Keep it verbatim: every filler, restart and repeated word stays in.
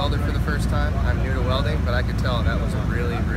welder for the first time. I'm new to welding, but I could tell that was a really,